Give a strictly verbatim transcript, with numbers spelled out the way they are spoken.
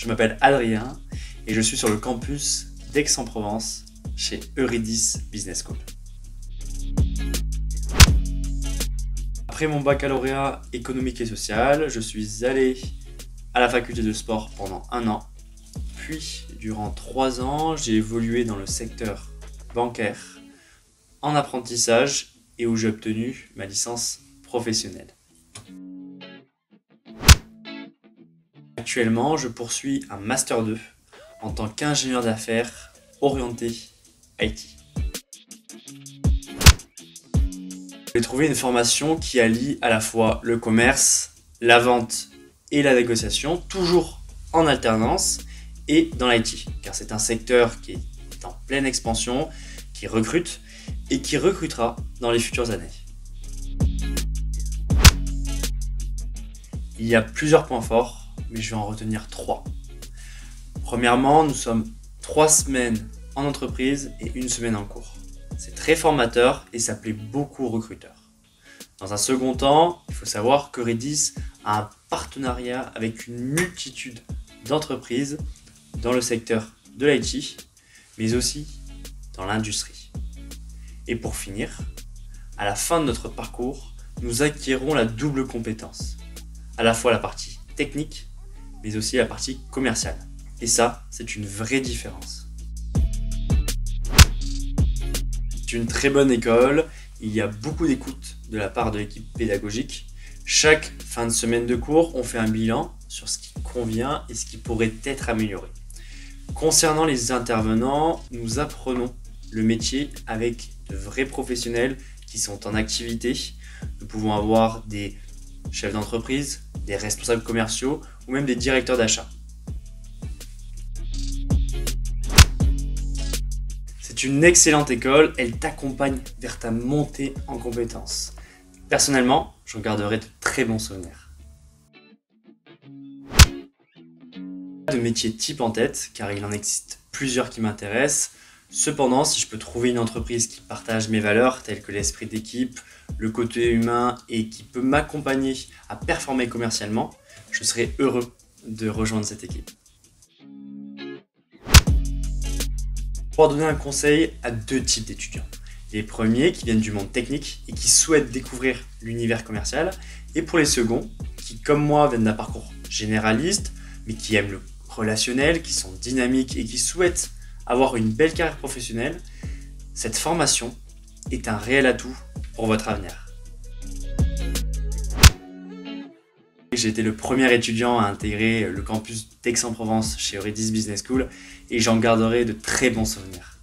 Je m'appelle Adrien et je suis sur le campus d'Aix-en-Provence chez Eurydice Business School. Après mon baccalauréat économique et social, je suis allé à la faculté de sport pendant un an. Puis, durant trois ans, j'ai évolué dans le secteur bancaire, en apprentissage et où j'ai obtenu ma licence professionnelle. Actuellement, je poursuis un Master deux en tant qu'ingénieur d'affaires orienté I T. J'ai trouvé une formation qui allie à la fois le commerce, la vente et la négociation, toujours en alternance et dans l'I T, car c'est un secteur qui est en pleine expansion, qui recrute et qui recrutera dans les futures années. Il y a plusieurs points forts, mais je vais en retenir trois. Premièrement, nous sommes trois semaines en entreprise et une semaine en cours. C'est très formateur et ça plaît beaucoup aux recruteurs. Dans un second temps, il faut savoir qu'Eurydice a un partenariat avec une multitude d'entreprises dans le secteur de l'I T, mais aussi dans l'industrie. Et pour finir, à la fin de notre parcours, nous acquérons la double compétence, à la fois la partie technique, mais aussi la partie commerciale. Et ça, c'est une vraie différence. C'est une très bonne école, il y a beaucoup d'écoute de la part de l'équipe pédagogique. Chaque fin de semaine de cours, on fait un bilan sur ce qui convient et ce qui pourrait être amélioré. Concernant les intervenants, nous apprenons le métier avec de vrais professionnels qui sont en activité. Nous pouvons avoir des chefs d'entreprise, des responsables commerciaux ou même des directeurs d'achat. C'est une excellente école, elle t'accompagne vers ta montée en compétences. Personnellement, j'en garderai de très bons souvenirs. De métier type en tête, car il en existe plusieurs qui m'intéressent. Cependant, si je peux trouver une entreprise qui partage mes valeurs, telles que l'esprit d'équipe, le côté humain et qui peut m'accompagner à performer commercialement, je serai heureux de rejoindre cette équipe. Pour donner un conseil à deux types d'étudiants. Les premiers qui viennent du monde technique et qui souhaitent découvrir l'univers commercial, et pour les seconds qui, comme moi, viennent d'un parcours généraliste, mais qui aiment le relationnel, qui sont dynamiques et qui souhaitent avoir une belle carrière professionnelle. Cette formation est un réel atout pour votre avenir. J'ai été le premier étudiant à intégrer le campus d'Aix-en-Provence chez Eurydice Business School et j'en garderai de très bons souvenirs.